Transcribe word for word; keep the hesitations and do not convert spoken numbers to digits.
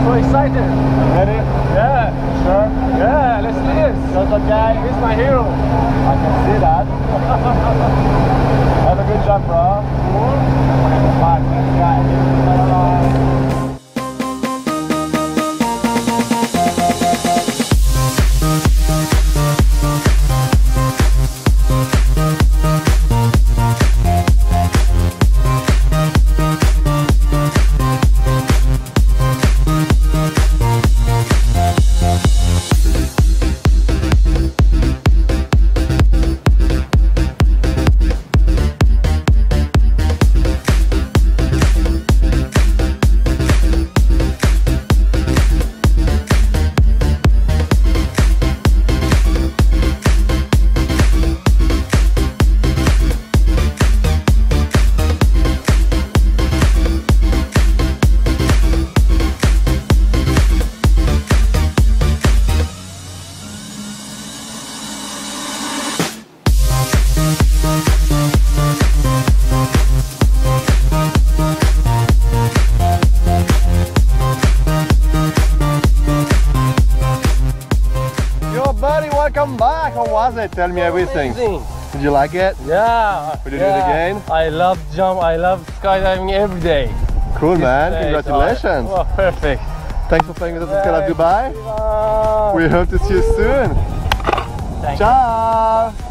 so excited. Ready? Yeah. Sure? Yeah, let's do this. Just okay? He's my hero. I can see that. Have a good jump, bro. Bye. Bye. Welcome back. How was it? Tell me everything. Amazing. Did you like it? Yeah. Would you yeah. do it again? I love jump. I love skydiving every day. Cool, This man. day, Congratulations. Oh, perfect. Thanks for playing with us at Skydiving Dubai. Bye. We hope to see you soon. Thank Ciao.